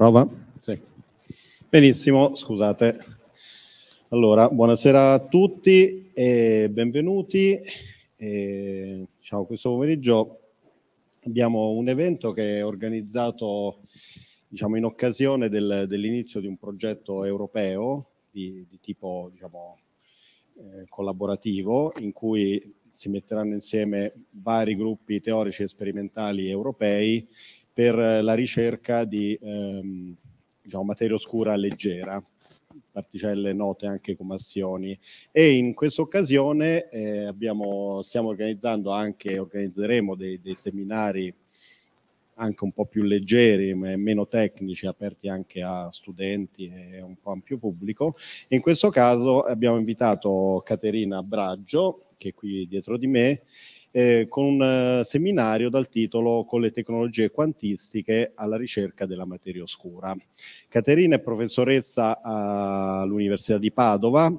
Prova? Sì. Benissimo, scusate. Allora, buonasera a tutti e benvenuti. Ciao, questo pomeriggio abbiamo un evento che è organizzato, diciamo, in occasione dell'inizio di un progetto europeo di tipo, diciamo, collaborativo, in cui si metteranno insieme vari gruppi teorici e sperimentali europei per la ricerca di diciamo, materia oscura leggera, particelle note anche come assioni. E in questa occasione stiamo organizzeremo dei seminari anche un po' più leggeri, meno tecnici, aperti anche a studenti e un po' ampio pubblico. E in questo caso abbiamo invitato Caterina Braggio, che è qui dietro di me, con un seminario dal titolo "Con le tecnologie quantistiche alla ricerca della materia oscura". Caterina è professoressa all'Università di Padova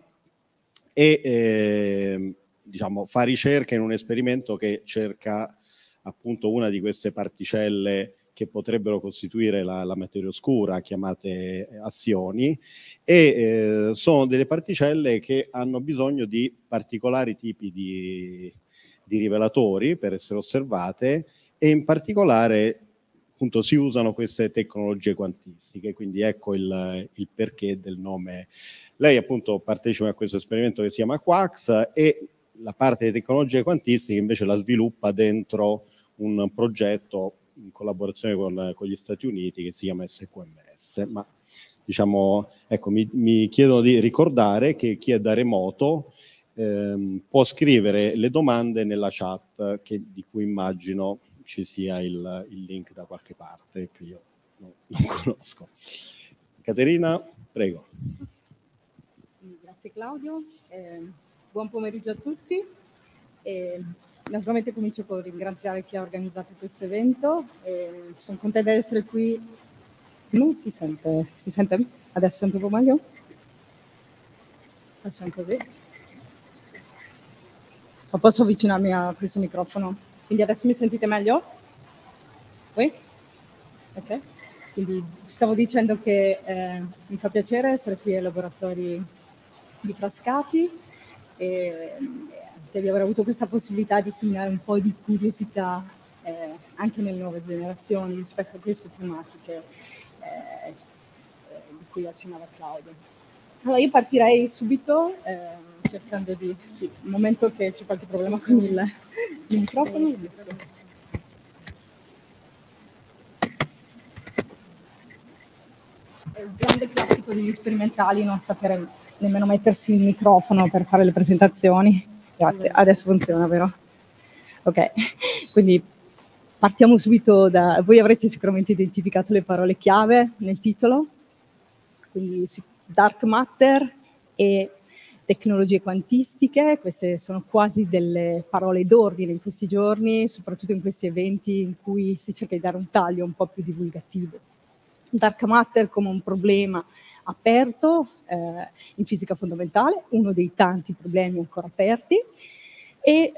e diciamo, fa ricerca in un esperimento che cerca appunto una di queste particelle che potrebbero costituire la materia oscura, chiamate assioni, e sono delle particelle che hanno bisogno di particolari tipi di rivelatori per essere osservate, e in particolare appunto si usano queste tecnologie quantistiche, quindi ecco il perché del nome. Lei appunto partecipa a questo esperimento che si chiama QUAX e la parte di tecnologie quantistiche invece la sviluppa dentro un progetto in collaborazione con gli Stati Uniti che si chiama SQMS. Ma diciamo, ecco, mi chiedono di ricordare che chi è da remoto può scrivere le domande nella chat, di cui immagino ci sia il link da qualche parte, che io non conosco. Caterina, prego. Grazie Claudio, buon pomeriggio a tutti. Naturalmente comincio con ringraziare chi ha organizzato questo evento. Sono contenta di essere qui. Non si sente? Si sente? Adesso sento un po' meglio? Facciamo così. O posso avvicinarmi a questo microfono? Quindi adesso mi sentite meglio? Oui? Ok. Quindi stavo dicendo che mi fa piacere essere qui ai laboratori di Frascati e di aver avuto questa possibilità di seminare un po' di curiosità anche nelle nuove generazioni rispetto a queste tematiche di cui accennava Claudio. Allora io partirei subito cercando di... Sì, un momento che c'è qualche problema con il microfono. È un grande classico degli sperimentali non sapere nemmeno mettersi il microfono per fare le presentazioni. Grazie, adesso funziona, vero? Ok, quindi partiamo subito da... Voi avrete sicuramente identificato le parole chiave nel titolo, quindi dark matter e tecnologie quantistiche. Queste sono quasi delle parole d'ordine in questi giorni, soprattutto in questi eventi in cui si cerca di dare un taglio un po' più divulgativo. Dark matter come un problema aperto in fisica fondamentale, uno dei tanti problemi ancora aperti, e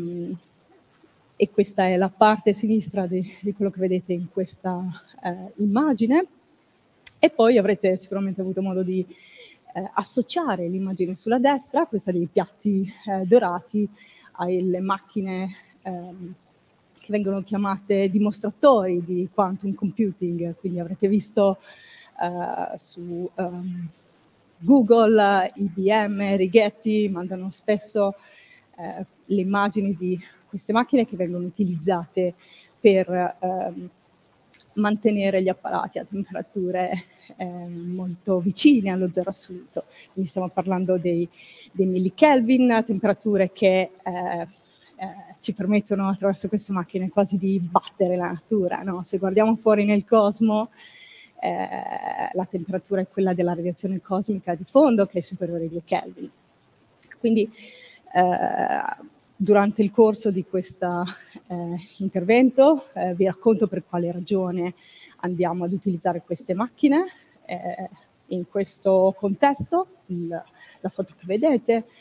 questa è la parte sinistra di quello che vedete in questa immagine. E poi avrete sicuramente avuto modo di associare l'immagine sulla destra, questa dei piatti dorati, alle macchine che vengono chiamate dimostratori di quantum computing. Quindi avrete visto su Google, IBM, Rigetti mandano spesso le immagini di queste macchine che vengono utilizzate per mantenere gli apparati a temperature molto vicine allo zero assoluto. Quindi stiamo parlando dei millikelvin, temperature che ci permettono attraverso queste macchine quasi di battere la natura, no? Se guardiamo fuori nel cosmo, la temperatura è quella della radiazione cosmica di fondo, che è superiore ai 2 Kelvin. Quindi durante il corso di questo intervento vi racconto per quale ragione andiamo ad utilizzare queste macchine in questo contesto. La foto che vedete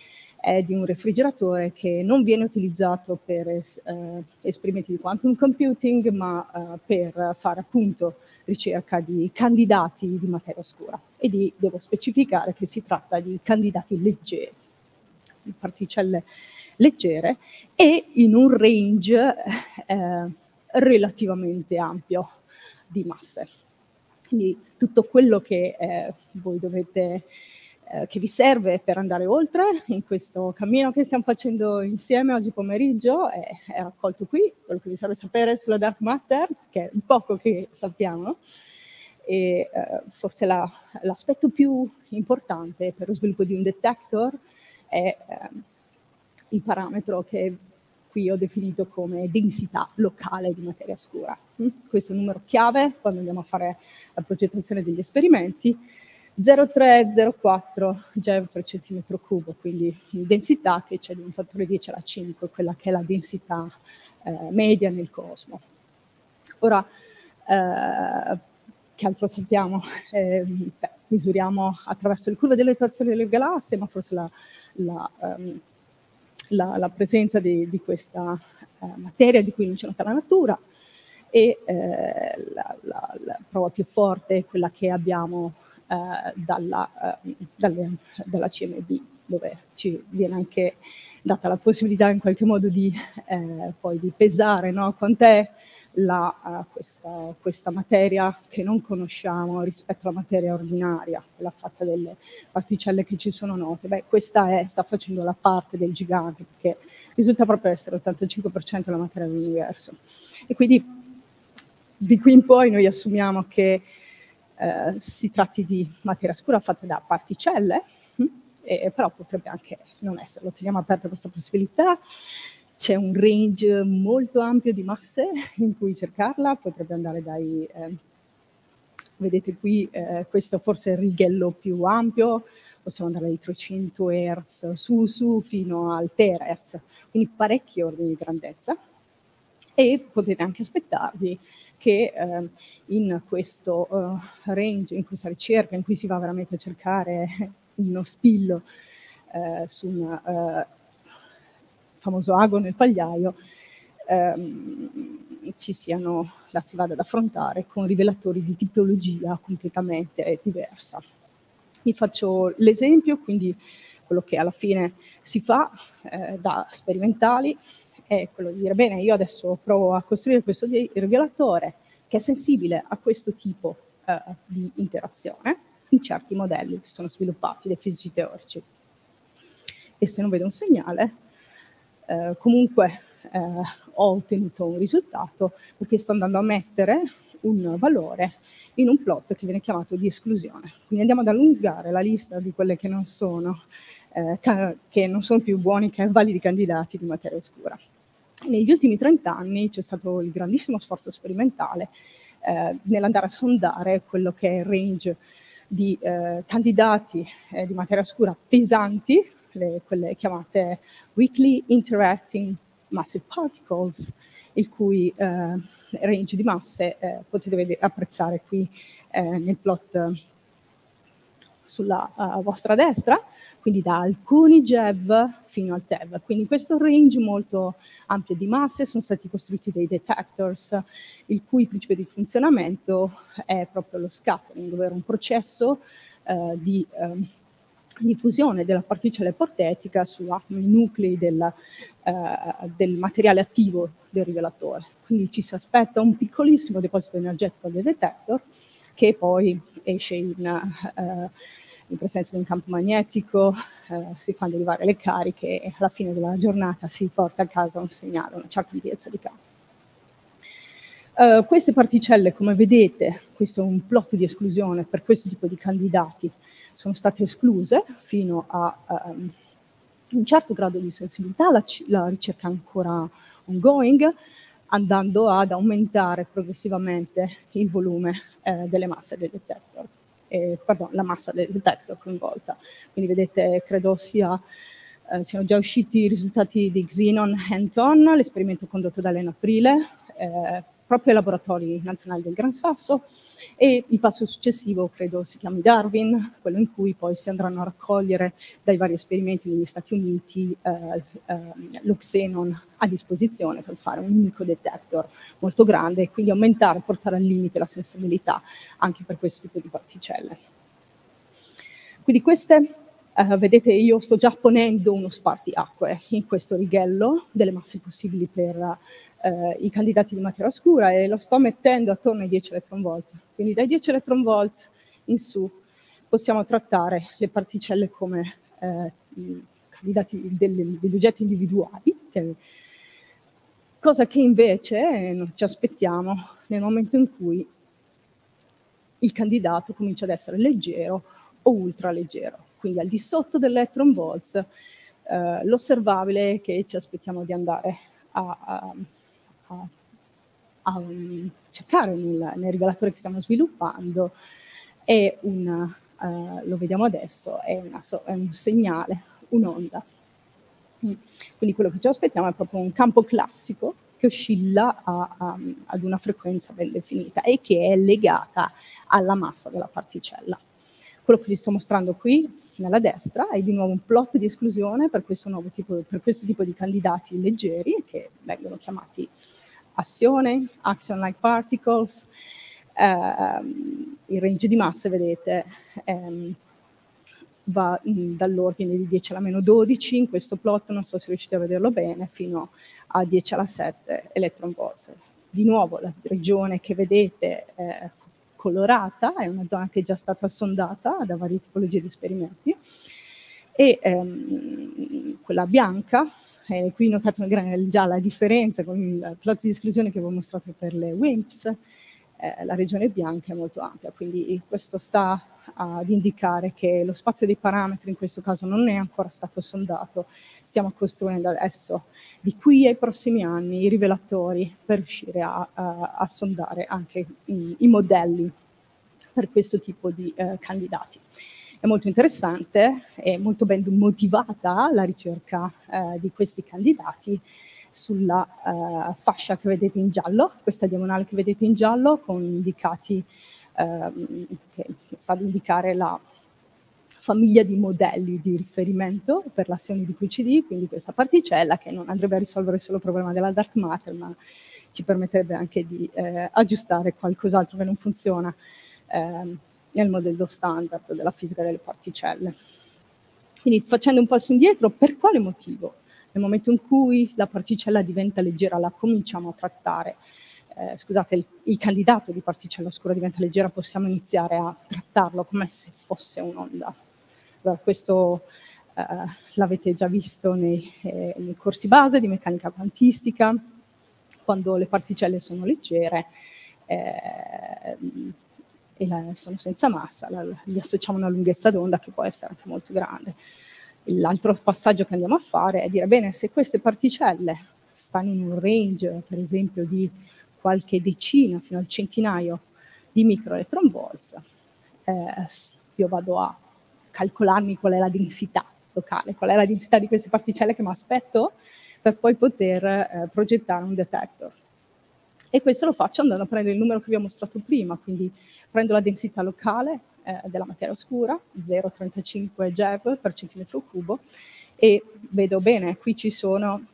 è di un refrigeratore che non viene utilizzato per esperimenti di quantum computing, ma per fare appunto ricerca di candidati di materia oscura. E devo specificare che si tratta di candidati leggeri, di particelle leggere, e in un range relativamente ampio di masse. Quindi tutto quello che voi dovete, che vi serve per andare oltre in questo cammino che stiamo facendo insieme oggi pomeriggio è raccolto qui. Quello che vi serve sapere sulla dark matter, che è il poco che sappiamo, e forse l'aspetto più importante per lo sviluppo di un detector è il parametro che qui ho definito come densità locale di materia oscura. Questo è un numero chiave quando andiamo a fare la progettazione degli esperimenti, 0,304 GeV per centimetro cubo, quindi densità che c'è di un fattore 10 alla 5, quella che è la densità media nel cosmo. Ora, che altro sappiamo? Misuriamo attraverso le curve delle rotazioni delle galassie, ma forse la presenza di questa materia di cui non c'è nota la natura, e la prova più forte è quella che abbiamo dalla CMB, dove ci viene anche data la possibilità in qualche modo di poi di pesare, no? Quant'è questa materia che non conosciamo rispetto alla materia ordinaria, quella fatta delle particelle che ci sono note. Beh, questa sta facendo la parte del gigante, perché risulta proprio essere l'85% della materia dell'universo. E quindi di qui in poi noi assumiamo che si tratti di materia scura fatta da particelle, però potrebbe anche non esserlo. Teniamo aperta questa possibilità. C'è un range molto ampio di masse in cui cercarla, potrebbe andare dai, vedete qui, questo forse è il righello più ampio, possiamo andare dai 300 Hz su fino al terahertz, quindi parecchi ordini di grandezza, e potete anche aspettarvi che in questo range, in questa ricerca in cui si va veramente a cercare uno spillo su un famoso ago nel pagliaio, si vada ad affrontare con rivelatori di tipologia completamente diversa. Vi faccio l'esempio, quindi quello che alla fine si fa da sperimentali è quello di dire: bene, io adesso provo a costruire questo rivelatore che è sensibile a questo tipo di interazione in certi modelli che sono sviluppati dai fisici teorici. E se non vedo un segnale, comunque ho ottenuto un risultato, perché sto andando a mettere un valore in un plot che viene chiamato di esclusione. Quindi andiamo ad allungare la lista di quelle che non sono più buoni che validi candidati di materia oscura. Negli ultimi 30 anni c'è stato il grandissimo sforzo sperimentale nell'andare a sondare quello che è il range di candidati di materia oscura pesanti, quelle chiamate Weakly Interacting Massive Particles, il cui range di masse potete apprezzare qui nel plot sulla vostra destra, quindi da alcuni GeV fino al TeV. Quindi in questo range molto ampio di masse sono stati costruiti dei detectors, il cui principio di funzionamento è proprio lo scattering, ovvero un processo di diffusione della particella ipotetica su atomi nuclei del materiale attivo del rivelatore. Quindi ci si aspetta un piccolissimo deposito energetico del detector, che poi esce in presenza di un campo magnetico, si fanno derivare le cariche e alla fine della giornata si porta a casa un segnale, una certa ampiezza di campo. Queste particelle, come vedete, questo è un plot di esclusione per questo tipo di candidati, sono state escluse fino a un certo grado di sensibilità, la ricerca è ancora ongoing, andando ad aumentare progressivamente il volume delle masse del detector, la massa del detector coinvolta. Quindi vedete, credo siano già usciti i risultati di Xenon Hands-on, l'esperimento condotto da Elena Aprile, proprio ai laboratori nazionali del Gran Sasso, e il passo successivo credo si chiami Darwin, quello in cui poi si andranno a raccogliere dai vari esperimenti negli Stati Uniti lo xenon a disposizione per fare un unico detector molto grande e quindi aumentare, portare al limite la sensibilità anche per questo tipo di particelle. Quindi queste, vedete, io sto già ponendo uno spartiacque in questo righello delle masse possibili per i candidati di materia oscura e lo sto mettendo attorno ai 10 electron volt. Quindi dai 10 electron volt in su possiamo trattare le particelle come candidati degli oggetti individuali, cosa che invece non ci aspettiamo nel momento in cui il candidato comincia ad essere leggero o ultraleggero. Quindi al di sotto dell'electron volt l'osservabile che ci aspettiamo di andare a cercare nel rivelatore che stiamo sviluppando è lo vediamo adesso, è un segnale, un'onda. Quindi quello che ci aspettiamo è proprio un campo classico che oscilla ad una frequenza ben definita e che è legata alla massa della particella. Quello che vi sto mostrando qui nella destra è di nuovo un plot di esclusione per questo tipo di candidati leggeri che vengono chiamati assione, axion-like particles. Il range di masse, vedete, va dall'ordine di 10 alla meno 12 in questo plot, non so se riuscite a vederlo bene, fino a 10 alla 7 electron volt. Di nuovo la regione che vedete colorata è una zona che è già stata sondata da varie tipologie di esperimenti e quella bianca, qui notate già la differenza con il plot di esclusione che avevo mostrato per le WIMPs. La regione bianca è molto ampia, quindi questo sta ad indicare che lo spazio dei parametri in questo caso non è ancora stato sondato, stiamo costruendo adesso di qui ai prossimi anni i rivelatori per riuscire a sondare anche i modelli per questo tipo di candidati. È molto interessante, è molto ben motivata la ricerca di questi candidati sulla fascia che vedete in giallo, questa diagonale che vedete in giallo con indicati che sta ad indicare la famiglia di modelli di riferimento per l'azione di QCD, quindi questa particella che non andrebbe a risolvere solo il problema della dark matter, ma ci permetterebbe anche di aggiustare qualcos'altro che non funziona nel modello standard della fisica delle particelle. Quindi facendo un passo indietro, per quale motivo? Nel momento in cui la particella diventa leggera, la cominciamo a trattare, scusate, il candidato di particella oscura diventa leggera, possiamo iniziare a trattarlo come se fosse un'onda. Allora, questo l'avete già visto nei corsi base di meccanica quantistica, quando le particelle sono leggere e sono senza massa, gli associamo una lunghezza d'onda che può essere anche molto grande. L'altro passaggio che andiamo a fare è dire, bene, se queste particelle stanno in un range, per esempio, di qualche decina fino al centinaio di microelectron volt, io vado a calcolarmi qual è la densità locale, qual è la densità di queste particelle che mi aspetto per poi poter progettare un detector. E questo lo faccio andando a prendere il numero che vi ho mostrato prima, quindi prendo la densità locale della materia oscura, 0,35 GeV per centimetro cubo, e vedo bene, qui ci sono,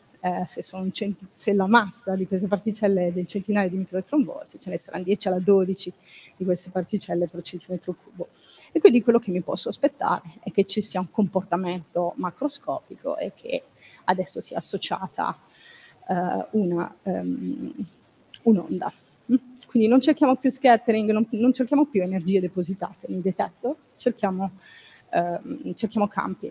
se la massa di queste particelle è del centinaio di microelectron volt, ce ne saranno 10 alla 12 di queste particelle per centimetro cubo. E quindi quello che mi posso aspettare è che ci sia un comportamento macroscopico e che adesso sia associata un'onda. Quindi non cerchiamo più scattering, non cerchiamo più energie depositate nei detector, cerchiamo campi.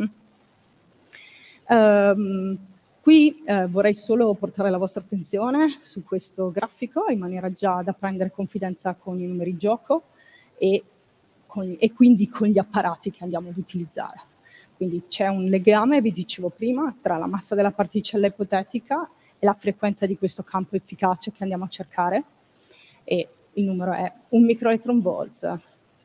Qui vorrei solo portare la vostra attenzione su questo grafico in maniera già da prendere confidenza con i numeri in gioco e quindi con gli apparati che andiamo ad utilizzare. Quindi c'è un legame, vi dicevo prima, tra la massa della particella ipotetica e la frequenza di questo campo efficace che andiamo a cercare, e il numero è 1 microelectron volt,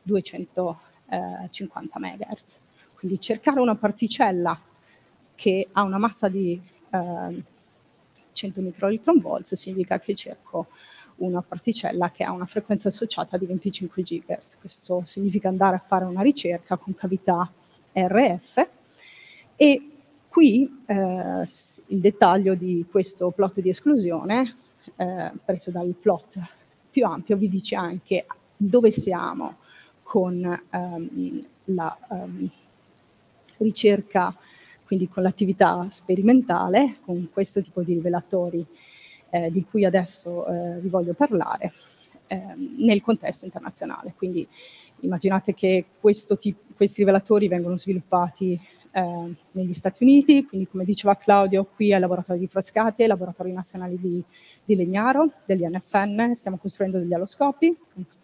250 MHz. Quindi cercare una particella che ha una massa di 100 microelectron volt significa che cerco una particella che ha una frequenza associata di 25 GHz. Questo significa andare a fare una ricerca con cavità RF, e qui il dettaglio di questo plot di esclusione, preso dal plot più ampio, vi dice anche dove siamo con la ricerca, quindi con l'attività sperimentale, con questo tipo di rivelatori di cui adesso vi voglio parlare, nel contesto internazionale. Quindi immaginate che questi rivelatori vengono sviluppati negli Stati Uniti, quindi come diceva Claudio, qui ai laboratori di Frascati, ai laboratori nazionali di Legnaro, degli NFN, stiamo costruendo degli aloscopi,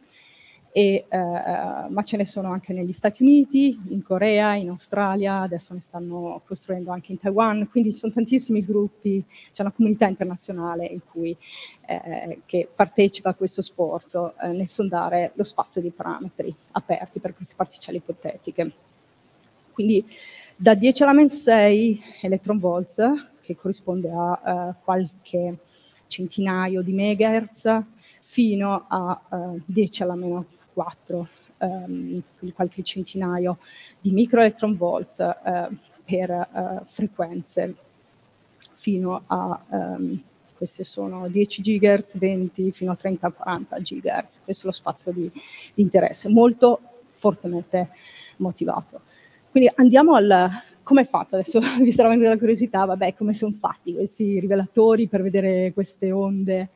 ma ce ne sono anche negli Stati Uniti, in Corea, in Australia, adesso ne stanno costruendo anche in Taiwan, quindi ci sono tantissimi gruppi, c'è una comunità internazionale in cui, che partecipa a questo sforzo nel sondare lo spazio di parametri aperti per queste particelle ipotetiche. Quindi da 10 alla meno 6 electron volts, che corrisponde a qualche centinaio di megahertz, fino a 10 alla meno 4, quindi qualche centinaio di microelectron volt per frequenze fino a, queste sono 10 GHz, 20 fino a 30-40 GHz, questo è lo spazio di interesse, molto fortemente motivato. Quindi andiamo al come è fatto, adesso vi starà venendo la curiosità, vabbè, come sono fatti questi rivelatori per vedere queste onde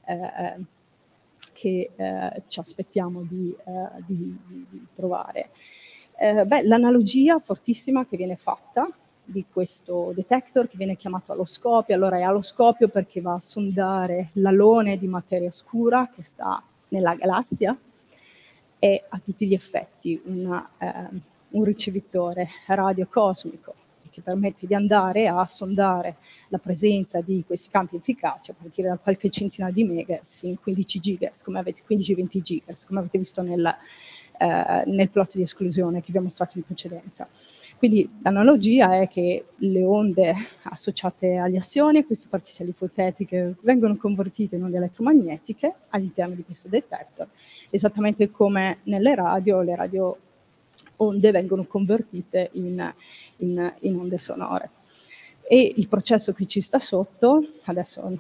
che ci aspettiamo di trovare. L'analogia fortissima che viene fatta di questo detector, che viene chiamato aloscopio, allora è aloscopio perché va a sondare l'alone di materia oscura che sta nella galassia, è a tutti gli effetti un ricevitore radiocosmico che permette di andare a sondare la presenza di questi campi efficaci a partire da qualche centinaio di megahertz fino a 15 GHz, come avete 15-20 GHz, come avete visto nel plot di esclusione che vi ho mostrato in precedenza. Quindi l'analogia è che le onde associate agli assioni, a queste particelle ipotetiche, vengono convertite in onde elettromagnetiche all'interno di questo detector, esattamente come nelle radio, le radio onde vengono convertite in onde sonore. E il processo che ci sta sotto, adesso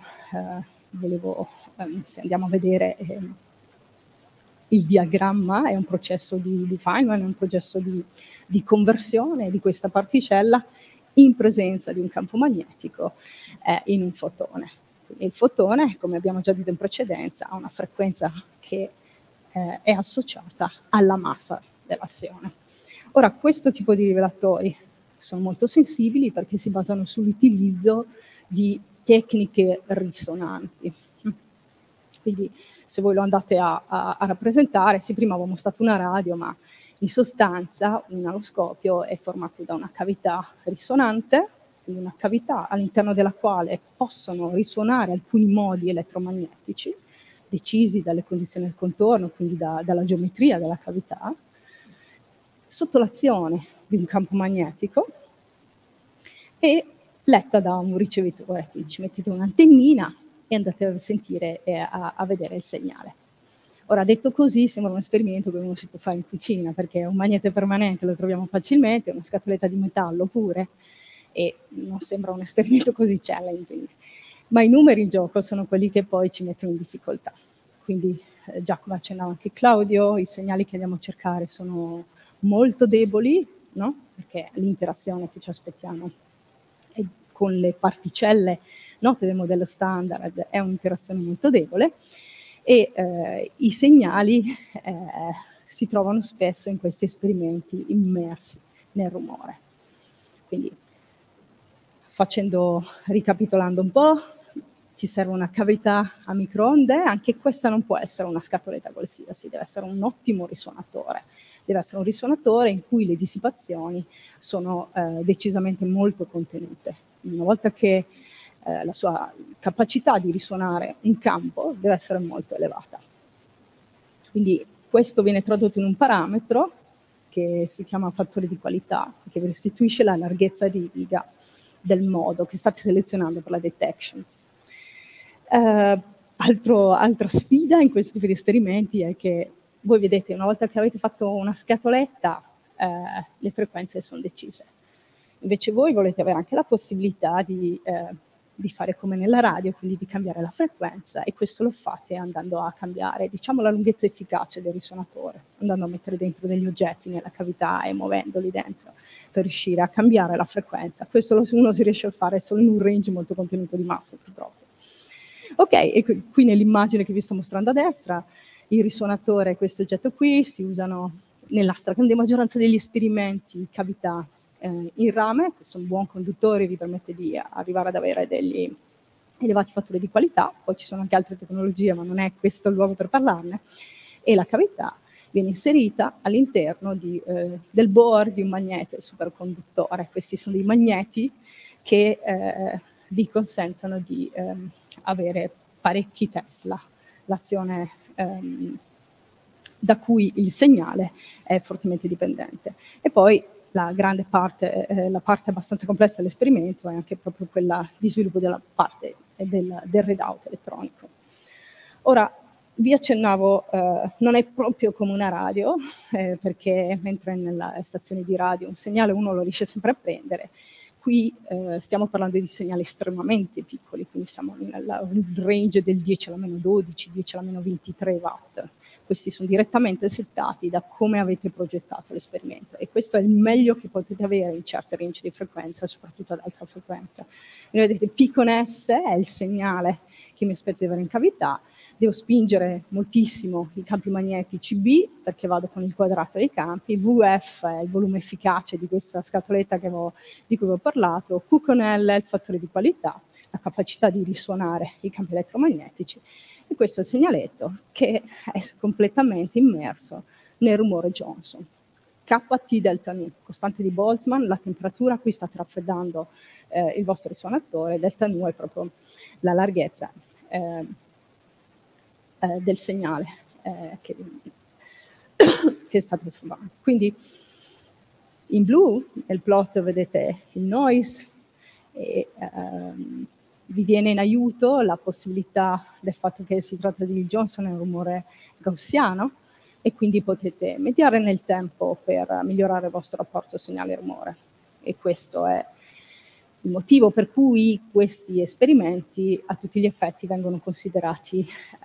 se andiamo a vedere il diagramma, è un processo di Feynman, è un processo di conversione di questa particella in presenza di un campo magnetico in un fotone. Quindi il fotone, come abbiamo già detto in precedenza, ha una frequenza che è associata alla massa dell'assione. Ora, questo tipo di rivelatori sono molto sensibili perché si basano sull'utilizzo di tecniche risonanti. Quindi se voi lo andate a rappresentare, sì, prima avevo mostrato una radio, ma in sostanza un aloscopio è formato da una cavità risonante, quindi una cavità all'interno della quale possono risuonare alcuni modi elettromagnetici, decisi dalle condizioni del contorno, quindi dalla geometria della cavità, sotto l'azione di un campo magnetico e letta da un ricevitore. Quindi ci mettete un'antennina e andate a sentire e a vedere il segnale. Ora, detto così, sembra un esperimento che uno si può fare in cucina, perché un magnete permanente lo troviamo facilmente, una scatoletta di metallo pure, e non sembra un esperimento così challenging. Ma i numeri in gioco sono quelli che poi ci mettono in difficoltà. Quindi, già come accennava anche Claudio, i segnali che andiamo a cercare sono molto deboli, no? Perché l'interazione che ci aspettiamo con le particelle note del modello standard è un'interazione molto debole e i segnali si trovano spesso in questi esperimenti immersi nel rumore. Quindi, ricapitolando un po', ci serve una cavità a microonde, anche questa non può essere una scatoletta qualsiasi, deve essere un ottimo risuonatore. Deve essere un risuonatore in cui le dissipazioni sono decisamente molto contenute. Una volta che la sua capacità di risuonare un campo deve essere molto elevata. Quindi questo viene tradotto in un parametro che si chiama fattore di qualità, che vi restituisce la larghezza di riga del modo che state selezionando per la detection. Altra sfida in questo tipo di esperimenti è che voi vedete, una volta che avete fatto una scatoletta, le frequenze sono decise. Invece voi volete avere anche la possibilità di fare come nella radio, quindi di cambiare la frequenza, e questo lo fate andando a cambiare, diciamo, la lunghezza efficace del risuonatore, andando a mettere dentro degli oggetti nella cavità e muovendoli dentro per riuscire a cambiare la frequenza. Questo uno si riesce a fare solo in un range molto contenuto di massa, purtroppo. Ok, e qui nell'immagine che vi sto mostrando a destra, il risuonatore e questo oggetto qui si usano nella stragrande maggioranza degli esperimenti cavità in rame. Questo è un buon conduttore, vi permette di arrivare ad avere degli elevati fattori di qualità. Poi ci sono anche altre tecnologie, ma non è questo il luogo per parlarne. E la cavità viene inserita all'interno del bore di un magnete superconduttore. Questi sono dei magneti che vi consentono di avere parecchi Tesla, l'azione da cui il segnale è fortemente dipendente. E poi la grande parte, la parte abbastanza complessa dell'esperimento è anche proprio quella di sviluppo della parte del readout elettronico. Ora, vi accennavo, non è proprio come una radio, perché mentre nelle stazioni di radio un segnale uno lo riesce sempre a prendere, qui stiamo parlando di segnali estremamente piccoli, quindi siamo nel range del 10 alla meno 12, 10 alla meno 23 watt. Questi sono direttamente settati da come avete progettato l'esperimento, e questo è il meglio che potete avere in certe range di frequenza, soprattutto ad alta frequenza. E vedete, P con S è il segnale che mi aspetto di avere in cavità. Devo spingere moltissimo i campi magnetici B, perché vado con il quadrato dei campi. VF è il volume efficace di questa scatoletta di cui vi ho parlato. Q con L è il fattore di qualità, la capacità di risuonare i campi elettromagnetici. E questo è il segnaletto che è completamente immerso nel rumore Johnson. KT delta nu, costante di Boltzmann, la temperatura, qui state raffreddando il vostro risuonatore, delta nu è proprio la larghezza del segnale che state osservando. Quindi in blu nel plot vedete il noise e vi viene in aiuto la possibilità del fatto che si tratta di Johnson, è un rumore gaussiano, e quindi potete mediare nel tempo per migliorare il vostro rapporto segnale-rumore. E questo è il motivo per cui questi esperimenti a tutti gli effetti vengono considerati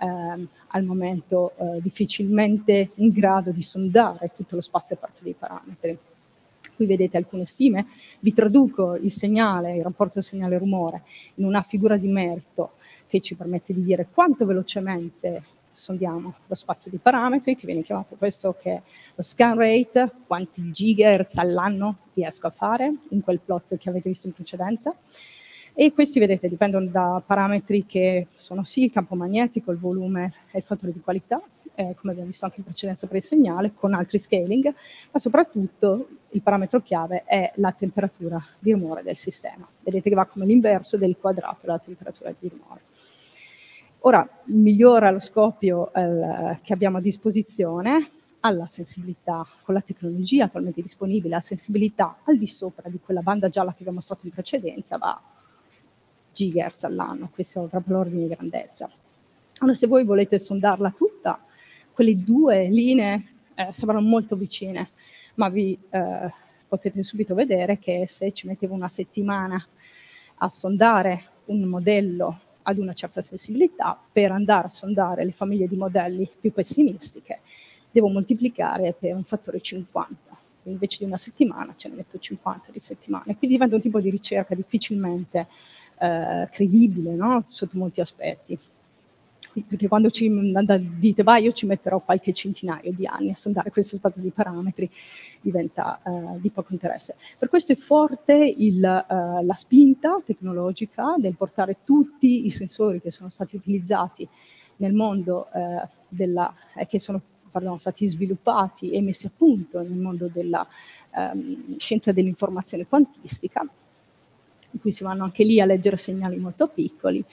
al momento difficilmente in grado di sondare tutto lo spazio aperto dei parametri. Qui vedete alcune stime, vi traduco il segnale, il rapporto segnale-rumore in una figura di merito che ci permette di dire quanto velocemente sondiamo lo spazio di parametri, che viene chiamato questo che è lo scan rate, quanti gigahertz all'anno riesco a fare in quel plot che avete visto in precedenza. E questi, vedete, dipendono da parametri che sono sì il campo magnetico, il volume e il fattore di qualità, come abbiamo visto anche in precedenza per il segnale, con altri scaling, ma soprattutto il parametro chiave è la temperatura di rumore del sistema. Vedete che va come l'inverso del quadrato della temperatura di rumore. Ora, migliora lo scopio che abbiamo a disposizione alla sensibilità, con la tecnologia attualmente disponibile, la sensibilità al di sopra di quella banda gialla che vi ho mostrato in precedenza va gigahertz all'anno, questo è proprio l'ordine di grandezza. Allora, se voi volete sondarla tutta, quelle due linee sembrano molto vicine, ma vi potete subito vedere che se ci mettevo una settimana a sondare un modello ad una certa sensibilità, per andare a sondare le famiglie di modelli più pessimistiche, devo moltiplicare per un fattore 50. Quindi invece di una settimana ce ne metto 50 di settimane. Quindi diventa un tipo di ricerca difficilmente credibile, no? Sotto molti aspetti. Perché quando dite, io ci metterò qualche centinaio di anni a sondare questo spazio di parametri, diventa di poco interesse. Per questo è forte la spinta tecnologica del portare tutti i sensori che sono stati utilizzati nel mondo che sono stati sviluppati e messi a punto nel mondo della scienza dell'informazione quantistica, in cui si vanno anche lì a leggere segnali molto piccoli,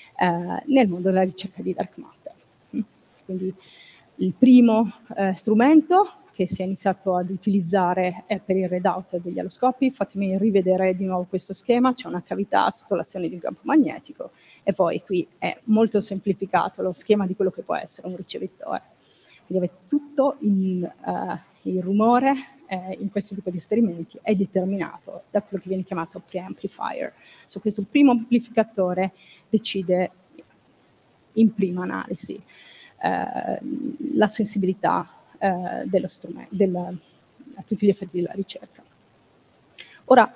nel mondo della ricerca di dark matter. Quindi il primo strumento che si è iniziato ad utilizzare è per il readout degli aloscopi. Fatemi rivedere di nuovo questo schema, c'è una cavità sotto l'azione di un campo magnetico e poi qui è molto semplificato lo schema di quello che può essere un ricevitore. Quindi avete tutto il rumore in questo tipo di esperimenti è determinato da quello che viene chiamato preamplifier. Su questo primo amplificatore decide in prima analisi la sensibilità dello strumento, a tutti gli effetti della ricerca. Ora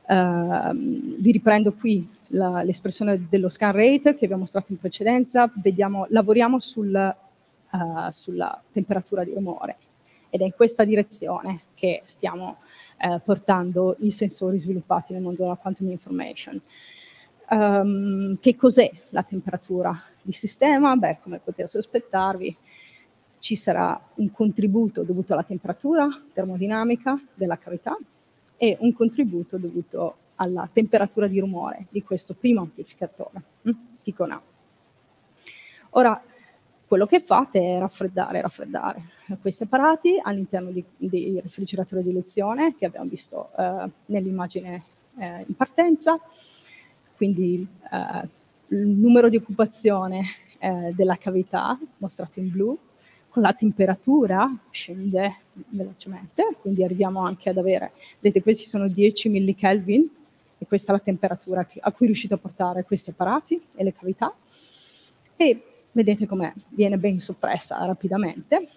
vi riprendo qui l'espressione dello scan rate che abbiamo mostrato in precedenza. Lavoriamo sulla temperatura di rumore ed è in questa direzione che stiamo portando i sensori sviluppati nel mondo della quantum information. Che cos'è la temperatura di sistema? Beh, come potete sospettarvi, ci sarà un contributo dovuto alla temperatura termodinamica della cavità e un contributo dovuto alla temperatura di rumore di questo primo amplificatore, Ticon A. Ora, quello che fate è raffreddare questi apparati all'interno dei refrigeratori di lezione che abbiamo visto nell'immagine in partenza. Quindi il numero di occupazione della cavità, mostrato in blu, con la temperatura scende velocemente, quindi arriviamo anche ad avere, vedete questi sono 10 millikelvin e questa è la temperatura a cui riuscite a portare questi apparati e le cavità, e vedete come viene ben soppressa rapidamente.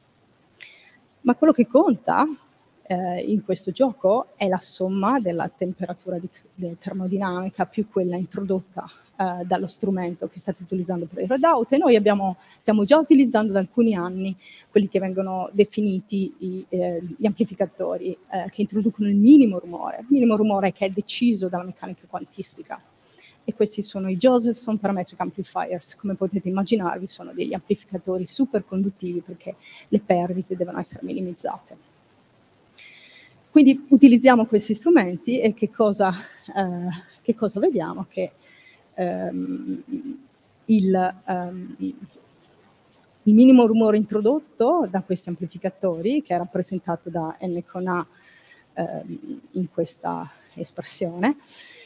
Ma quello che conta in questo gioco è la somma della temperatura termodinamica più quella introdotta dallo strumento che state utilizzando per il readout, e noi stiamo già utilizzando da alcuni anni quelli che vengono definiti gli amplificatori che introducono il minimo rumore che è deciso dalla meccanica quantistica. E questi sono i Josephson Parametric Amplifiers. Come potete immaginarvi, sono degli amplificatori super conduttivi perché le perdite devono essere minimizzate. Quindi utilizziamo questi strumenti e che cosa vediamo? Che il minimo rumore introdotto da questi amplificatori, che è rappresentato da n con A in questa espressione,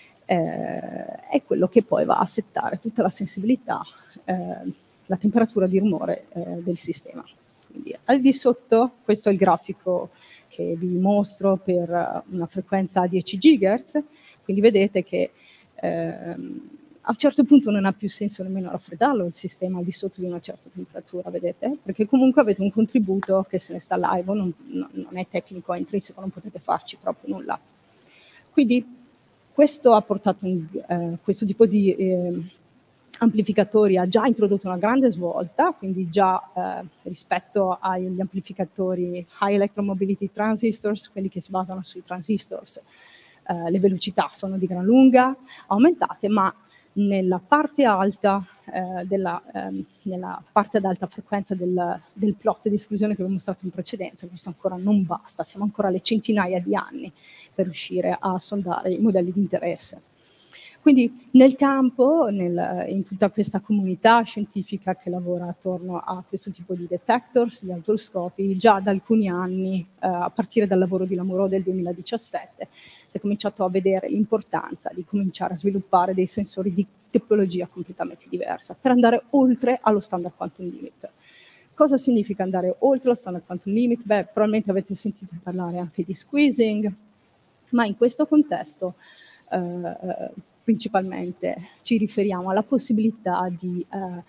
è quello che poi va a settare tutta la sensibilità, la temperatura di rumore del sistema. Quindi al di sotto, questo è il grafico che vi mostro per una frequenza a 10 GHz, quindi vedete che a un certo punto non ha più senso nemmeno raffreddarlo il sistema al di sotto di una certa temperatura, vedete? Perché comunque avete un contributo che se ne sta live, non è tecnico, è intrinseco, non potete farci proprio nulla. Quindi questo ha portato questo tipo di amplificatori ha già introdotto una grande svolta, quindi già rispetto agli amplificatori high electromobility transistors, quelli che si basano sui transistors, le velocità sono di gran lunga aumentate, ma nella parte alta nella parte ad alta frequenza del plot di esclusione che avevo mostrato in precedenza, questo ancora non basta, siamo ancora alle centinaia di anni per riuscire a sondare i modelli di interesse. Quindi nel campo, in tutta questa comunità scientifica che lavora attorno a questo tipo di detectors, di autoscopi, già da alcuni anni, a partire dal lavoro di Lamoureux del 2017, si è cominciato a vedere l'importanza di cominciare a sviluppare dei sensori di topologia completamente diversa per andare oltre allo standard quantum limit. Cosa significa andare oltre lo standard quantum limit? Beh, probabilmente avete sentito parlare anche di squeezing, ma in questo contesto principalmente ci riferiamo alla possibilità di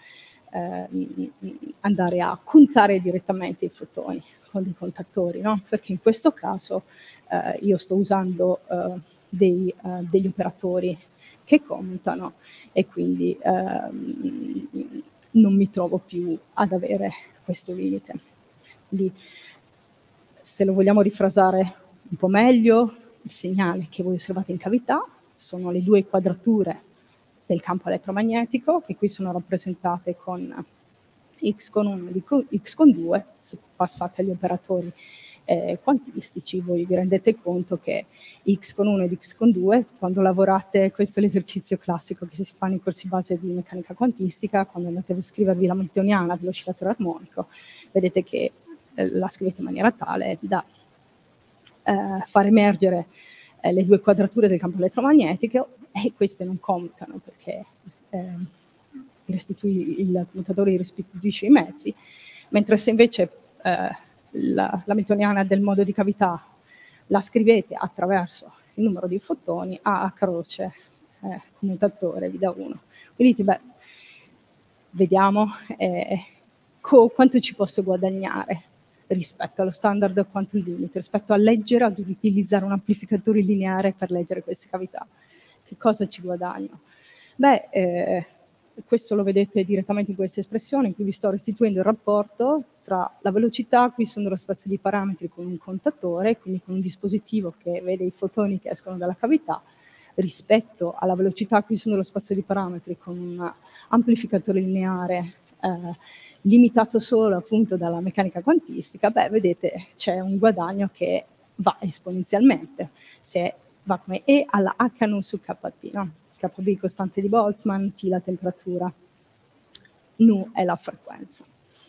andare a contare direttamente i fotoni con dei contattori, no? Perché in questo caso io sto usando degli operatori che contano e quindi non mi trovo più ad avere questo limite. Quindi, se lo vogliamo rifrasare un po' meglio, il segnale che voi osservate in cavità sono le due quadrature del campo elettromagnetico, che qui sono rappresentate con x con 1 e x con 2. Se passate agli operatori quantistici, voi vi rendete conto che x con 1 ed x con 2, quando lavorate, questo è l'esercizio classico che si fa nei corsi base di meccanica quantistica, quando andate a scrivervi la Hamiltoniana dell'oscillatore armonico, vedete che la scrivete in maniera tale da far emergere le due quadrature del campo elettromagnetico, e queste non commutano perché il commutatore restituisce i mezzi, mentre se invece la Hamiltoniana del modo di cavità la scrivete attraverso il numero di fotoni, a croce commutatore vi dà 1. Quindi dite, beh, vediamo quanto ci posso guadagnare rispetto allo standard o quanto il limite, rispetto a leggere, ad utilizzare un amplificatore lineare per leggere queste cavità. Che cosa ci guadagno? Beh, questo lo vedete direttamente in questa espressione, in cui vi sto restituendo il rapporto tra la velocità, qui sono lo spazio di parametri con un contatore, quindi con un dispositivo che vede i fotoni che escono dalla cavità, rispetto alla velocità, qui sono lo spazio di parametri con un amplificatore lineare limitato solo appunto dalla meccanica quantistica. Beh, vedete, c'è un guadagno che va esponenzialmente, se va come E alla H non su KT, no? KB costante di Boltzmann, T la temperatura, nu è la frequenza.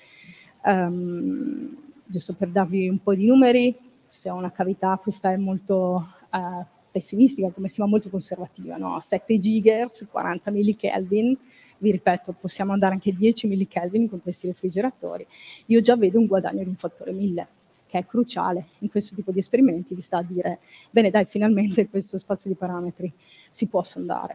Giusto per darvi un po' di numeri, se ho una cavità, questa è molto pessimistica, come si chiama, molto conservativa, no? 7 GHz, 40 millikelvin, vi ripeto, possiamo andare anche a 10 millikelvin con questi refrigeratori. Io già vedo un guadagno di un fattore 1000, che è cruciale in questo tipo di esperimenti, vi sta a dire, bene dai, finalmente questo spazio di parametri si può sondare.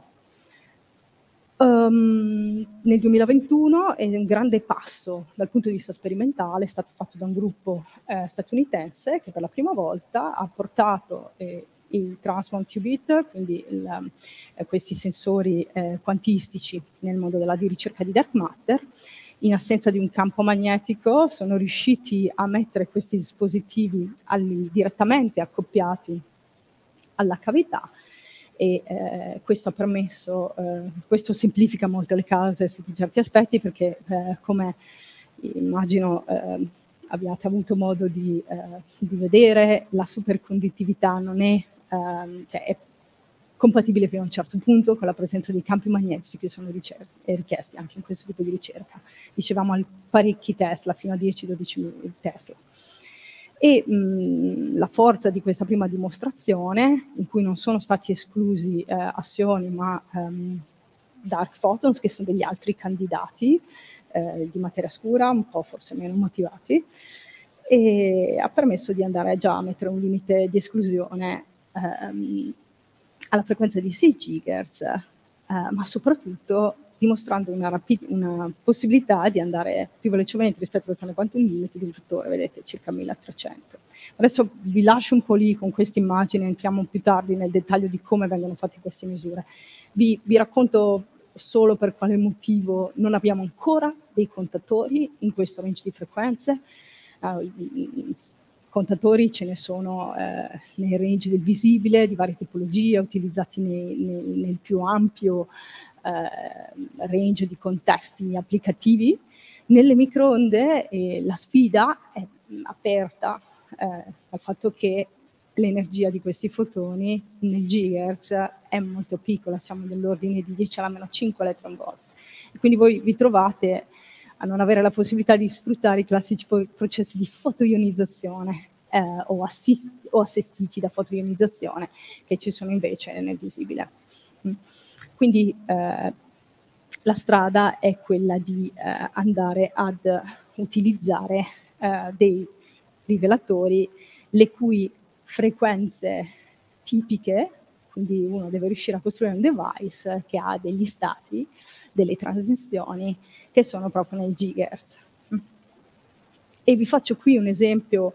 Nel 2021 è un grande passo dal punto di vista sperimentale, è stato fatto da un gruppo statunitense che per la prima volta ha portato il transmon qubit, quindi questi sensori quantistici nel mondo della ricerca di dark matter. In assenza di un campo magnetico sono riusciti a mettere questi dispositivi direttamente accoppiati alla cavità, e questo ha permesso, questo semplifica molto le case sotto certi aspetti, perché come immagino abbiate avuto modo di vedere, la superconduttività non è, cioè è compatibile fino a un certo punto con la presenza dei campi magnetici che sono richiesti anche in questo tipo di ricerca. Dicevamo parecchi Tesla, fino a 10-12 Tesla. E la forza di questa prima dimostrazione, in cui non sono stati esclusi assioni ma dark photons, che sono degli altri candidati di materia scura, un po' forse meno motivati, e ha permesso di andare già a mettere un limite di esclusione alla frequenza di 6 GHz, ma soprattutto dimostrando una possibilità di andare più velocemente rispetto al quantum limit di un fattore, vedete, circa 1300. Adesso vi lascio un po' lì con questa immagine, entriamo più tardi nel dettaglio di come vengono fatte queste misure. Vi racconto solo per quale motivo non abbiamo ancora dei contatori in questo range di frequenze. Contatori ce ne sono nei range del visibile, di varie tipologie, utilizzati nel più ampio range di contesti applicativi. Nelle microonde la sfida è aperta dal fatto che l'energia di questi fotoni nel gigahertz è molto piccola, siamo dell'ordine di 10 alla meno 5 electron volts. E quindi voi vi trovate a non avere la possibilità di sfruttare i classici processi di fotoionizzazione o assistiti da fotoionizzazione che ci sono invece nel visibile. Quindi la strada è quella di andare ad utilizzare dei rivelatori le cui frequenze tipiche, quindi uno deve riuscire a costruire un device che ha degli stati, delle transizioni che sono proprio nel gigahertz. E vi faccio qui un esempio,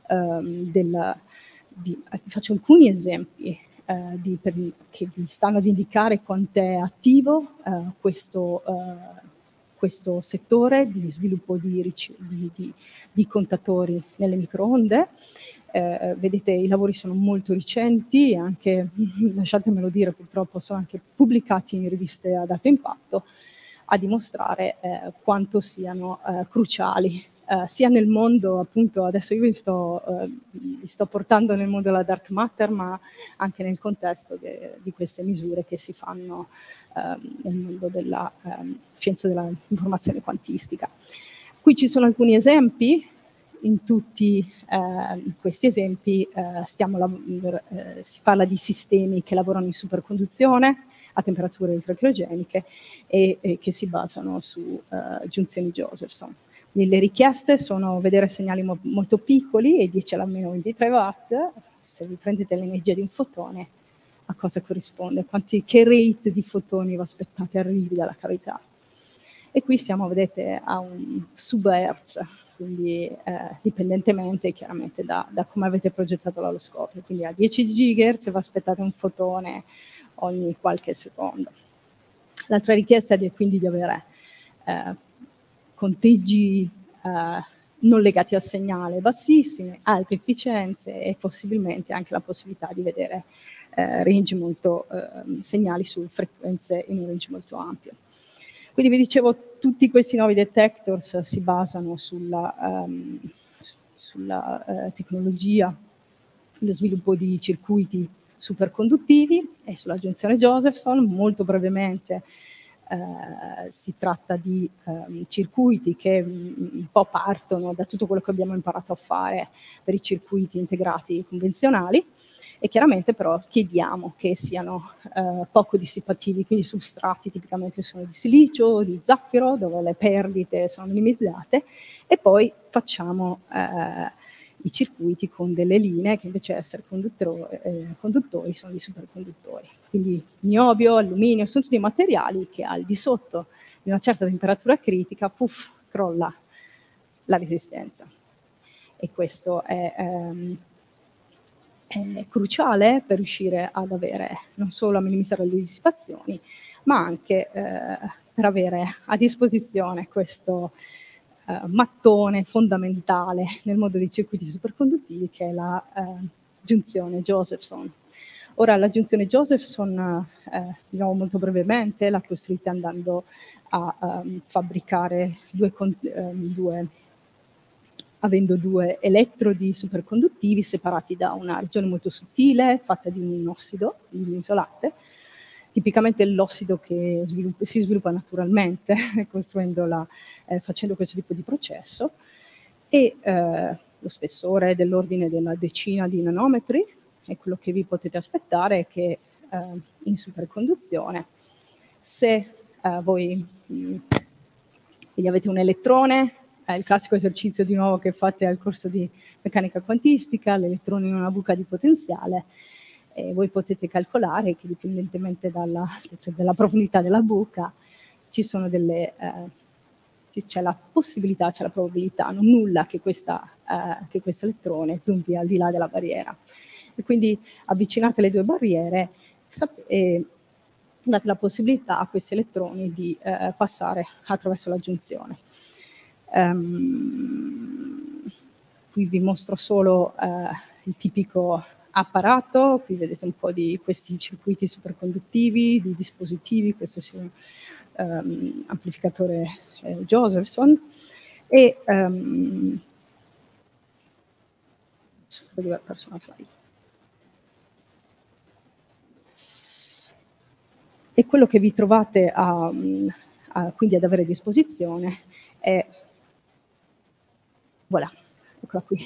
faccio alcuni esempi che vi stanno ad indicare quanto è attivo questo settore di sviluppo di contatori nelle microonde. Vedete, i lavori sono molto recenti, anche, lasciatemelo dire, purtroppo sono anche pubblicati in riviste ad alto impatto, a dimostrare quanto siano cruciali, sia nel mondo, appunto, adesso io vi sto portando nel mondo della dark matter, ma anche nel contesto di queste misure che si fanno nel mondo della scienza dell'informazione quantistica. Qui ci sono alcuni esempi in tutti questi esempi si parla di sistemi che lavorano in superconduzione a temperature ultracriogeniche e che si basano su giunzioni Josephson. Le richieste sono vedere segnali molto piccoli e 10 alla meno 23 watt. Se vi prendete l'energia di un fotone, a cosa corrisponde? Che rate di fotoni vi aspettate arrivi dalla cavità? E qui siamo, vedete, a un sub-hertz, quindi dipendentemente chiaramente da come avete progettato l'aloscopio. Quindi a 10 GHz vi aspettate un fotone ogni qualche secondo. L'altra richiesta è quindi di avere conteggi non legati al segnale bassissimi, alte efficienze e possibilmente anche la possibilità di vedere segnali su frequenze in un range molto ampio. Quindi vi dicevo, tutti questi nuovi detectors si basano sulla tecnologia, lo sviluppo di circuiti superconduttivi e sulla giunzione Josephson. Molto brevemente si tratta di circuiti che un po' partono da tutto quello che abbiamo imparato a fare per i circuiti integrati convenzionali, e chiaramente però chiediamo che siano poco dissipativi, quindi substrati tipicamente sono di silicio, di zaffiro, dove le perdite sono minimizzate, e poi facciamo i circuiti con delle linee che invece di essere conduttori sono di superconduttori. Quindi niobio, alluminio, sono tutti materiali che al di sotto di una certa temperatura critica, puff, crolla la resistenza. E questo è cruciale per riuscire ad avere non solo a minimizzare le dissipazioni, ma anche per avere a disposizione questo mattone fondamentale nel mondo dei circuiti superconduttivi, che è la giunzione Josephson. Ora, la giunzione Josephson, diciamo molto brevemente, l'ha costruita andando a fabbricare avendo due elettrodi superconduttivi separati da una regione molto sottile, fatta di un ossido, di un isolante, tipicamente l'ossido che si sviluppa naturalmente facendo questo tipo di processo, e lo spessore è dell'ordine della decina di nanometri, e quello che vi potete aspettare è che in superconduzione, se voi quindi avete un elettrone, il classico esercizio di nuovo che fate al corso di meccanica quantistica, l'elettrone in una buca di potenziale, e voi potete calcolare che dipendentemente dalla profondità della buca c'è la possibilità, c'è la probabilità non nulla che questo elettrone zumbi al di là della barriera. E quindi avvicinate le due barriere e date la possibilità a questi elettroni di passare attraverso la giunzione. Qui vi mostro solo il tipico apparato. Qui vedete un po' di questi circuiti superconduttivi, di dispositivi. Questo è un amplificatore Josephson, e e quello che vi trovate quindi ad avere a disposizione è, voilà, eccola qui,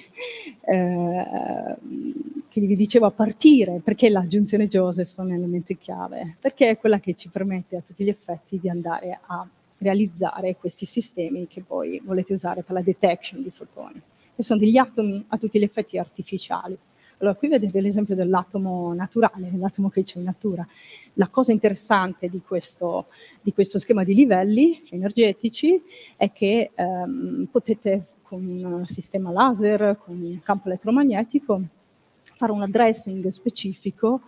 che vi dicevo a partire, perché la giunzione Josephson è un elemento chiave, perché è quella che ci permette a tutti gli effetti di andare a realizzare questi sistemi che poi volete usare per la detection di fotoni, che sono degli atomi a tutti gli effetti artificiali. Allora, qui vedete l'esempio dell'atomo naturale, dell'atomo che c'è in natura. La cosa interessante di questo schema di livelli energetici è che potete, con un sistema laser, con un campo elettromagnetico, fare un addressing specifico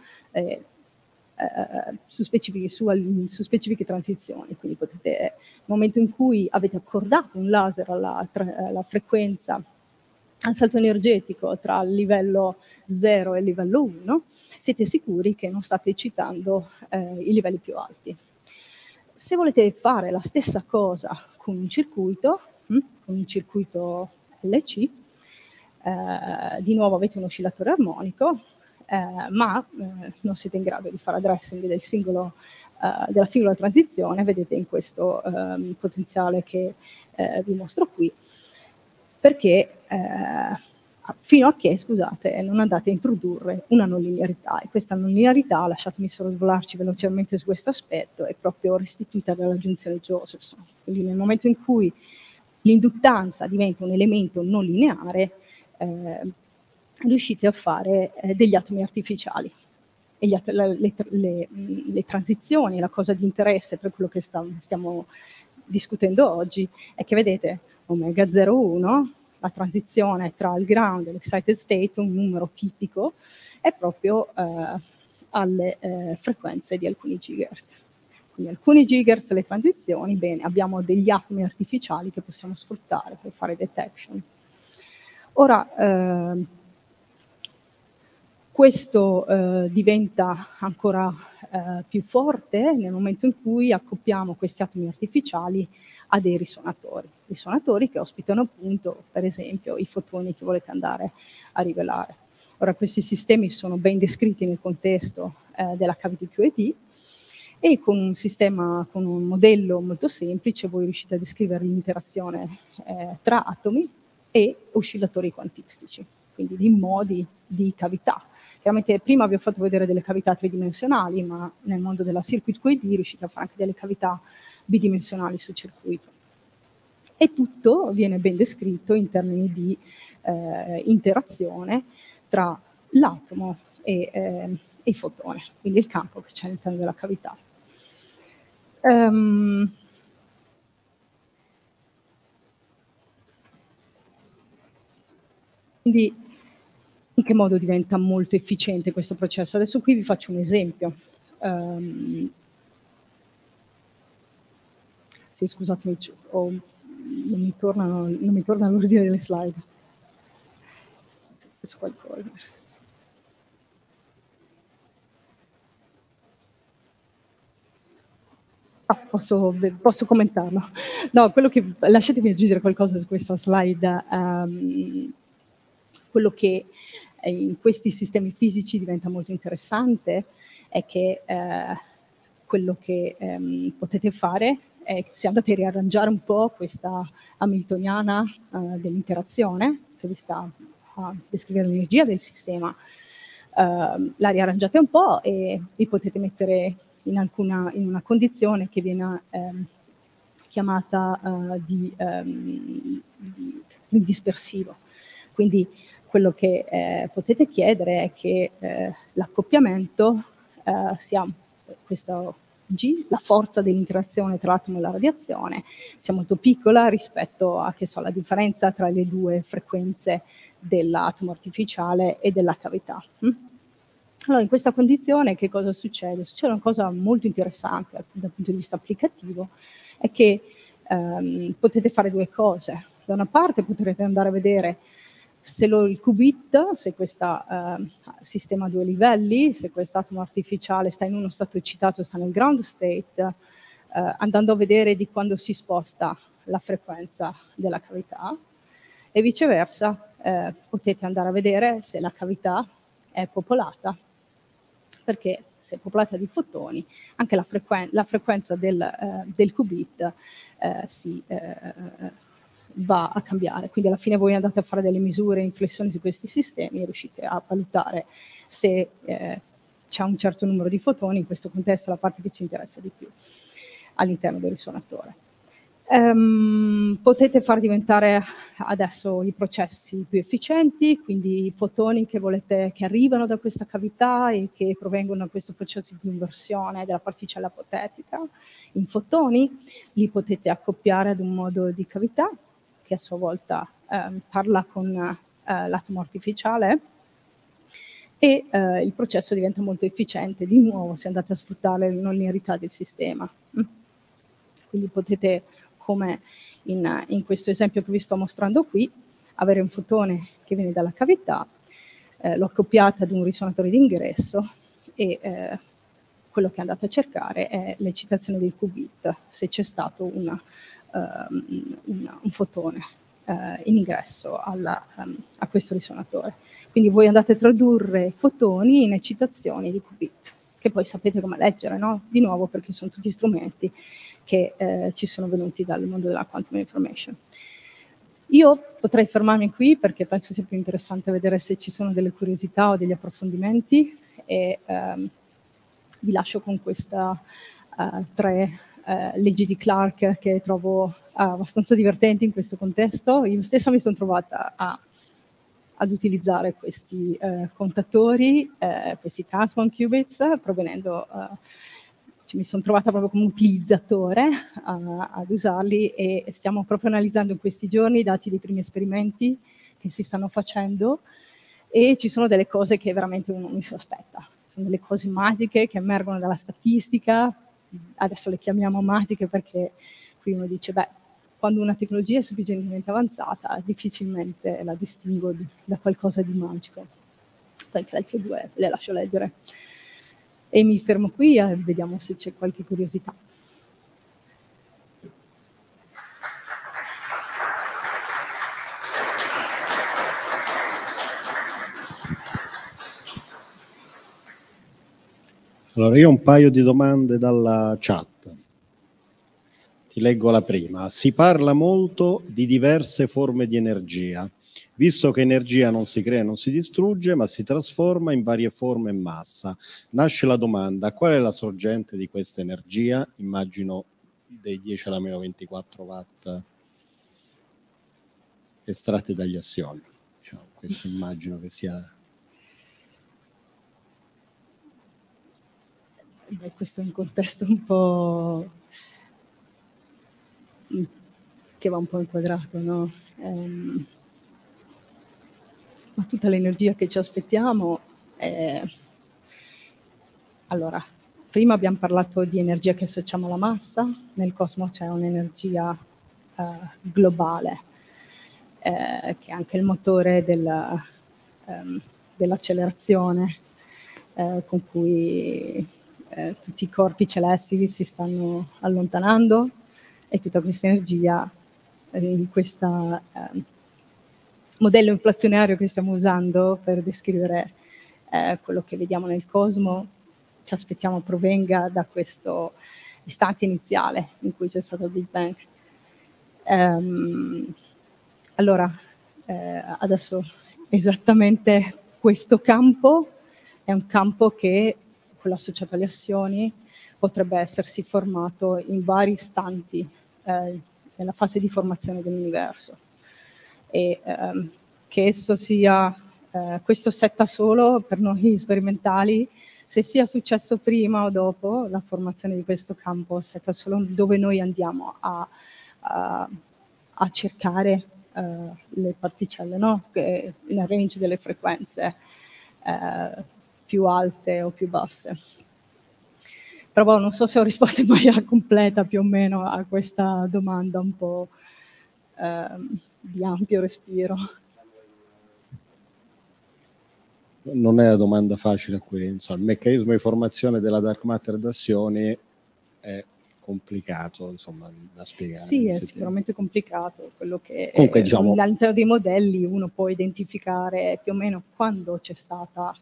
su specifiche transizioni. Quindi potete, nel momento in cui avete accordato un laser alla frequenza, al salto energetico tra il livello 0 e il livello 1, siete sicuri che non state eccitando i livelli più alti. Se volete fare la stessa cosa con un circuito LC, di nuovo avete un oscillatore armonico, ma non siete in grado di fare addressing della singola transizione. Vedete in questo potenziale che vi mostro qui, perché fino a che, scusate, non andate a introdurre una non linearità, e questa non linearità, lasciatemi sorvolarci velocemente su questo aspetto, è proprio restituita dalla giunzione Josephson. Quindi nel momento in cui l'induttanza diventa un elemento non lineare, riuscite a fare degli atomi artificiali. E le transizioni, la cosa di interesse per quello che stiamo discutendo oggi, è che vedete omega 0,1, la transizione tra il ground e l'excited state, un numero tipico, è proprio alle frequenze di alcuni gigahertz. Quindi alcuni gigahertz le transizioni, bene, abbiamo degli atomi artificiali che possiamo sfruttare per fare detection. Ora, questo diventa ancora più forte nel momento in cui accoppiamo questi atomi artificiali a dei risonatori che ospitano appunto, per esempio, i fotoni che volete andare a rivelare. Ora, questi sistemi sono ben descritti nel contesto della cavity QED, e con un sistema, con un modello molto semplice, voi riuscite a descrivere l'interazione tra atomi e oscillatori quantistici, quindi di modi di cavità. Chiaramente prima vi ho fatto vedere delle cavità tridimensionali, ma nel mondo della circuit QED riuscite a fare anche delle cavità bidimensionali sul circuito. E tutto viene ben descritto in termini di interazione tra l'atomo e il fotone, quindi il campo che c'è all'interno della cavità. Quindi in che modo diventa molto efficiente questo processo? Adesso qui vi faccio un esempio. Sì, scusatemi, non mi torna l'ordine delle slide. Posso commentarlo. No, lasciatemi aggiungere qualcosa su questa slide. Quello che in questi sistemi fisici diventa molto interessante è che quello che potete fare è che se andate a riarrangiare un po' questa hamiltoniana dell'interazione, che vi sta a descrivere l'energia del sistema, la riarrangiate un po' e vi potete mettere in una condizione che viene chiamata di dispersivo. Quindi quello che potete chiedere è che l'accoppiamento sia questo G, la forza dell'interazione tra l'atomo e la radiazione, sia molto piccola rispetto a, che so, la differenza tra le due frequenze dell'atomo artificiale e della cavità. Allora, in questa condizione che cosa succede? Succede una cosa molto interessante dal punto di vista applicativo, è che potete fare due cose. Da una parte potrete andare a vedere se il qubit, se questo sistema a due livelli, se quest'atomo artificiale sta in uno stato eccitato, sta nel ground state, andando a vedere di quando si sposta la frequenza della cavità, e viceversa potete andare a vedere se la cavità è popolata, perché se è popolata di fotoni, anche la frequenza del qubit va a cambiare. Quindi alla fine voi andate a fare delle misure, inflessioni su questi sistemi e riuscite a valutare se c'è un certo numero di fotoni, in questo contesto la parte che ci interessa di più, all'interno del risonatore. Potete far diventare adesso i processi più efficienti, quindi i fotoni che arrivano da questa cavità e che provengono da questo processo di inversione della particella apotetica in fotoni, li potete accoppiare ad un modo di cavità che a sua volta parla con l'atomo artificiale, e il processo diventa molto efficiente di nuovo se andate a sfruttare la non linearità del sistema. Quindi potete, come in questo esempio che vi sto mostrando qui, avere un fotone che viene dalla cavità, lo accoppiate ad un risonatore d'ingresso e quello che andate a cercare è l'eccitazione del qubit, se c'è stato un fotone in ingresso a questo risonatore. Quindi voi andate a tradurre fotoni in eccitazioni di qubit, che poi sapete come leggere, no? Di nuovo, perché sono tutti strumenti che ci sono venuti dal mondo della quantum information. Io potrei fermarmi qui perché penso sia più interessante vedere se ci sono delle curiosità o degli approfondimenti e vi lascio con questa 3 leggi di Clark che trovo abbastanza divertenti in questo contesto. Io stessa mi sono trovata ad utilizzare questi contatori, questi transform qubits, provenendo mi sono trovata proprio come utilizzatore ad usarli e stiamo proprio analizzando in questi giorni i dati dei primi esperimenti che si stanno facendo e ci sono delle cose che veramente uno non si aspetta. Sono delle cose magiche che emergono dalla statistica, adesso le chiamiamo magiche perché qui uno dice, beh, quando una tecnologia è sufficientemente avanzata difficilmente la distingo da qualcosa di magico. Poi anche le altre 2 le lascio leggere. E mi fermo qui e vediamo se c'è qualche curiosità. Allora, io ho un paio di domande dalla chat. Ti leggo la prima. Si parla molto di diverse forme di energia. Visto che energia non si crea e non si distrugge, ma si trasforma in varie forme e massa, nasce la domanda: qual è la sorgente di questa energia? Immagino dei 10 alla meno 24 watt estratti dagli assioni. Diciamo, questo immagino che sia... Beh, questo è un contesto un po' che va un po' inquadrato, no? Ma tutta l'energia che ci aspettiamo allora, prima abbiamo parlato di energia che associamo alla massa, nel cosmo c'è un'energia globale che è anche il motore dell'accelerazione con cui tutti i corpi celesti si stanno allontanando e tutta questa energia in questo modello inflazionario che stiamo usando per descrivere quello che vediamo nel cosmo, ci aspettiamo provenga da questo istante iniziale in cui c'è stato il Big Bang. Allora, adesso esattamente questo campo è un campo che, quello associato alle azioni, potrebbe essersi formato in vari istanti nella fase di formazione dell'universo. E che esso sia, questo setta solo per noi sperimentali, se sia successo prima o dopo la formazione di questo campo, setta solo dove noi andiamo a cercare le particelle, no? Nel range delle frequenze più alte o più basse. Però non so se ho risposto in maniera completa più o meno a questa domanda un po' di ampio respiro. Non è una domanda facile a cui, insomma, il meccanismo di formazione della dark matter d'azioni è complicato, insomma, da spiegare. Sì, è sicuramente complicato. Quello che comunque, diciamo, all'interno dei modelli uno può identificare più o meno quando c'è stata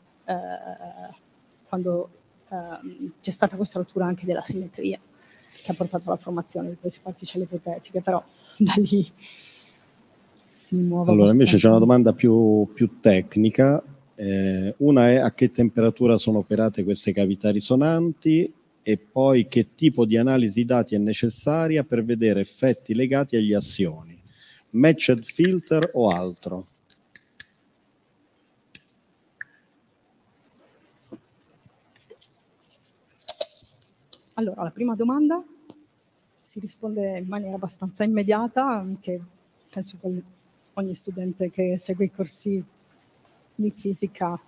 questa rottura anche della simmetria che ha portato alla formazione di queste particelle ipotetiche, però da lì mi muovo. Allora, invece c'è una domanda più tecnica. Una è: a che temperatura sono operate queste cavità risonanti, e poi che tipo di analisi dati è necessaria per vedere effetti legati agli assioni, matched filter o altro? Allora, la prima domanda si risponde in maniera abbastanza immediata, anche penso che ogni studente che segue i corsi di fisica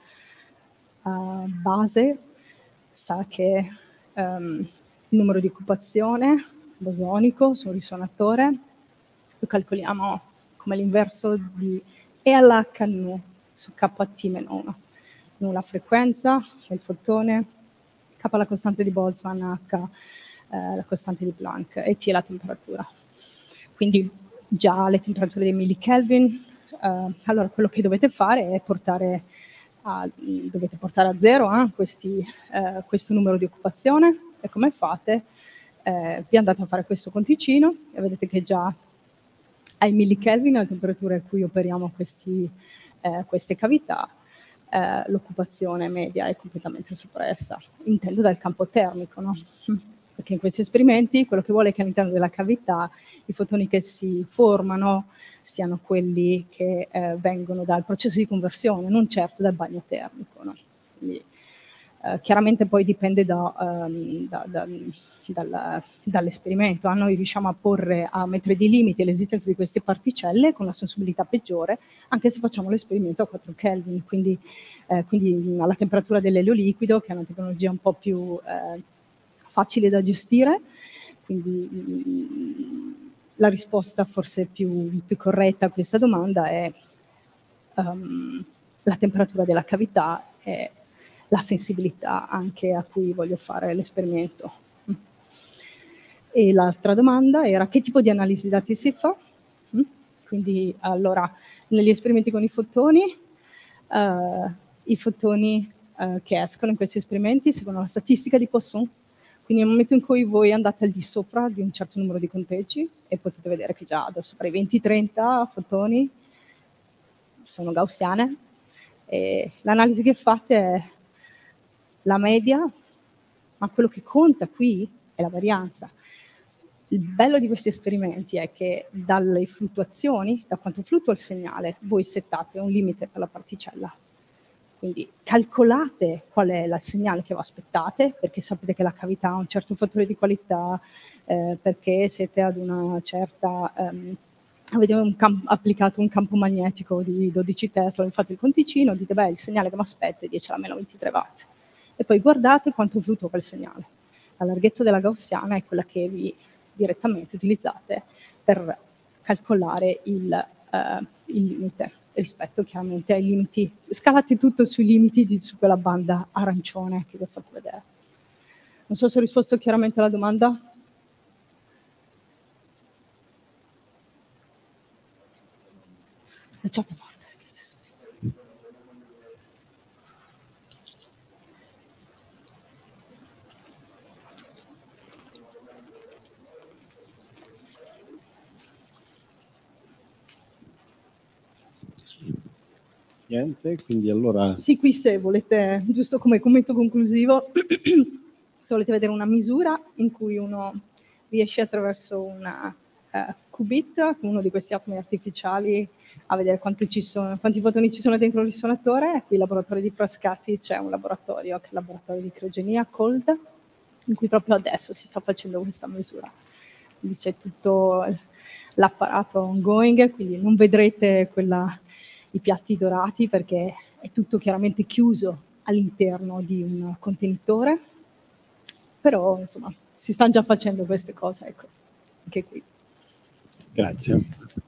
base sa che il numero di occupazione bosonico su un risonatore lo calcoliamo come l'inverso di E alla H nu su KT meno 1. Nu la frequenza del fotone, K la costante di Boltzmann, H la costante di Planck e T è la temperatura. Quindi già le temperature dei millikelvin. Allora quello che dovete fare è portare a zero questo numero di occupazione. E come fate? Vi andate a fare questo conticino e vedete che già ai millikelvin, alla temperatura a cui operiamo queste cavità, l'occupazione media è completamente soppressa. Intendo dal campo termico, no? Perché in questi esperimenti quello che vuole è che all'interno della cavità i fotoni che si formano siano quelli che vengono dal processo di conversione, non certo dal bagno termico, no? Quindi, chiaramente poi dipende dall'esperimento. Noi riusciamo a mettere dei limiti all'esistenza di queste particelle con una sensibilità peggiore, anche se facciamo l'esperimento a 4 Kelvin, quindi alla temperatura dell'elio liquido, che è una tecnologia un po' più facile da gestire. Quindi la risposta forse più corretta a questa domanda è la temperatura della cavità e la sensibilità anche a cui voglio fare l'esperimento. E l'altra domanda era: che tipo di analisi dati si fa? Quindi, allora, negli esperimenti con i fotoni che escono in questi esperimenti seguono la statistica di Poisson. Quindi nel momento in cui voi andate al di sopra di un certo numero di conteggi, e potete vedere che già sopra i 20-30 fotoni sono gaussiane, e l'analisi che fate è la media, ma quello che conta qui è la varianza. Il bello di questi esperimenti è che dalle fluttuazioni, da quanto fluttua il segnale, voi settate un limite per la particella. Quindi calcolate qual è il segnale che vi aspettate, perché sapete che la cavità ha un certo fattore di qualità, perché siete ad una certa... avete applicato un campo magnetico di 12 Tesla, fate il conticino, dite beh, il segnale che mi aspetta è 10 alla meno 23 watt. E poi guardate quanto fluttua quel segnale. La larghezza della gaussiana è quella che vi direttamente utilizzate per calcolare il limite rispetto chiaramente ai limiti. Scalate tutto sui limiti su quella banda arancione che vi ho fatto vedere. Non so se ho risposto chiaramente alla domanda. Lasciate morte. Niente, quindi allora... Sì, qui se volete, giusto come commento conclusivo, se volete vedere una misura in cui uno riesce attraverso una qubit, uno di questi atomi artificiali, a vedere quanti fotoni ci sono dentro il risonatore. Qui il laboratorio di Frascati c'è un laboratorio, che è il laboratorio di criogenia COLD, in cui proprio adesso si sta facendo questa misura. Quindi c'è tutto l'apparato ongoing, quindi non vedrete i piatti dorati perché è tutto chiaramente chiuso all'interno di un contenitore, però insomma si stanno già facendo queste cose, ecco, anche qui. Grazie.